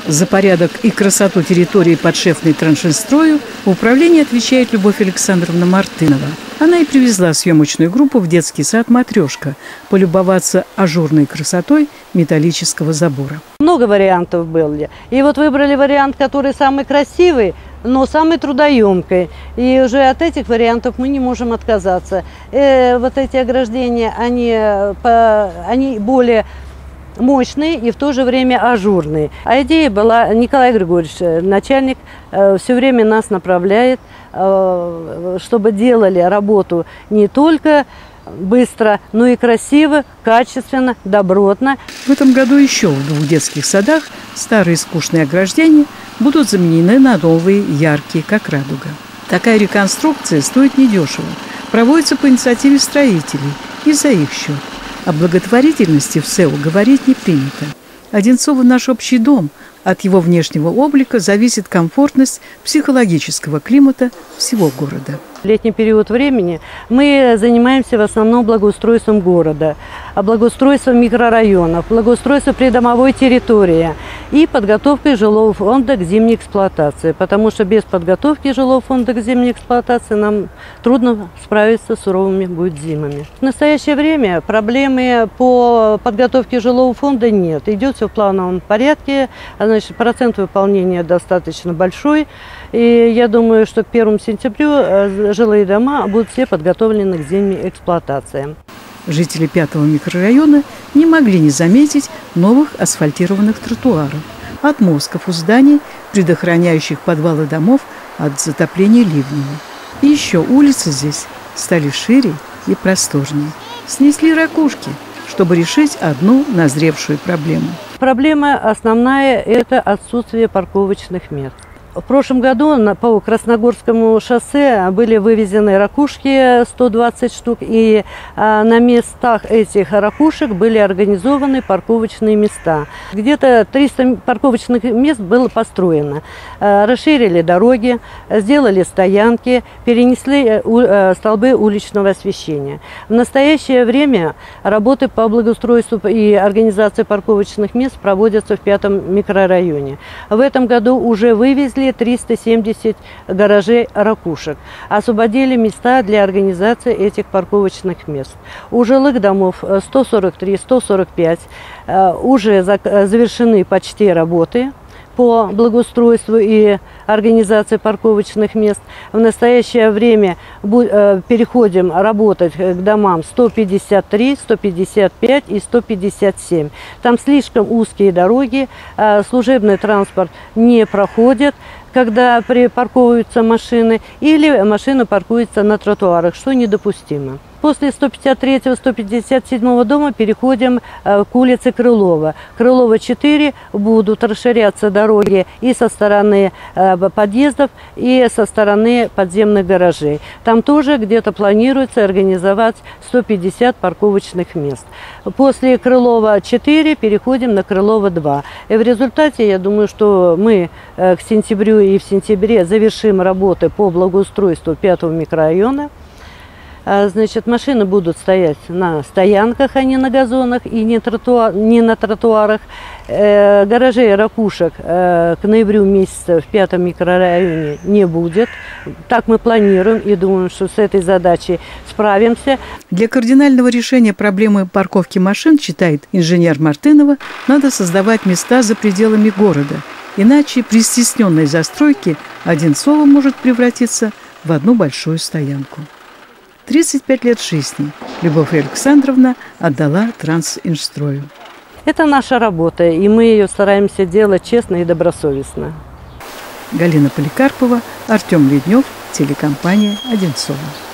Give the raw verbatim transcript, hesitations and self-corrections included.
За порядок и красоту территории подшефной Траншинстрою в управлении отвечает Любовь Александровна Мартынова. Она и привезла съемочную группу в детский сад «Матрешка» полюбоваться ажурной красотой металлического забора. Много вариантов было. И вот выбрали вариант, который самый красивый, но самый трудоемкий. И уже от этих вариантов мы не можем отказаться. Э, вот эти ограждения, они, по, они более мощные и в то же время ажурные. А идея была, Николай Григорьевич, начальник, э, все время нас направляет, э, чтобы делали работу не только быстро, но и красиво, качественно, добротно. В этом году еще в двух детских садах старые скучные ограждения будут заменены на новые, яркие, как радуга. Такая реконструкция стоит недешево. Проводится по инициативе строителей и за их счет. О благотворительности в СЭУ говорить не принято. Одинцово – наш общий дом. От его внешнего облика зависит комфортность психологического климата всего города. В летний период времени мы занимаемся в основном благоустройством города, благоустройством микрорайонов, благоустройством придомовой территории и подготовкой жилого фонда к зимней эксплуатации. Потому что без подготовки жилого фонда к зимней эксплуатации нам трудно справиться с суровыми будет зимами. В настоящее время проблемы по подготовке жилого фонда нет. Идет все в плановом порядке, значит, процент выполнения достаточно большой. И я думаю, что к первому сентября жилые дома будут все подготовлены к зимней эксплуатации. Жители пятого микрорайона не могли не заметить новых асфальтированных тротуаров, отмостков у зданий, предохраняющих подвалы домов от затопления ливнями. И еще улицы здесь стали шире и просторнее. Снесли ракушки, чтобы решить одну назревшую проблему. Проблема основная – это отсутствие парковочных мест. В прошлом году по Красногорскому шоссе были вывезены ракушки сто двадцать штук, и на местах этих ракушек были организованы парковочные места. Где-то триста парковочных мест было построено. Расширили дороги, сделали стоянки, перенесли столбы уличного освещения. В настоящее время работы по благоустройству и организации парковочных мест проводятся в пятом микрорайоне. В этом году уже вывезли триста семьдесят гаражей ракушек. Освободили места для организации этих парковочных мест. У жилых домов сто сорок три — сто сорок пять уже завершены почти работы по благоустройству и организации парковочных мест. В настоящее время переходим работать к домам сто пятьдесят три, сто пятьдесят пять и сто пятьдесят семь. Там слишком узкие дороги, служебный транспорт не проходит, когда припарковываются машины, или машина паркуется на тротуарах, что недопустимо. После сто пятьдесят третьего — сто пятьдесят седьмого дома переходим к улице Крылова. Крылова четыре будут расширяться дороги и со стороны подъездов, и со стороны подземных гаражей. Там тоже где-то планируется организовать сто пятьдесят парковочных мест. После Крылова четыре переходим на Крылова два. И в результате, я думаю, что мы к сентябрю и в сентябре завершим работы по благоустройству пятого микрорайона. Значит, машины будут стоять на стоянках, а не на газонах и не, тротуар, не на тротуарах. Э, гаражей ракушек э, к ноябрю месяца в пятом микрорайоне не будет. Так мы планируем и думаем, что с этой задачей справимся. Для кардинального решения проблемы парковки машин, считает инженер Мартынова, надо создавать места за пределами города. Иначе при стесненной застройке Одинцово может превратиться в одну большую стоянку. тридцать пять лет жизни Любовь Александровна отдала Трансинжстрою. Это наша работа, и мы ее стараемся делать честно и добросовестно. Галина Поликарпова, Артем Леднев, телекомпания «Одинцово».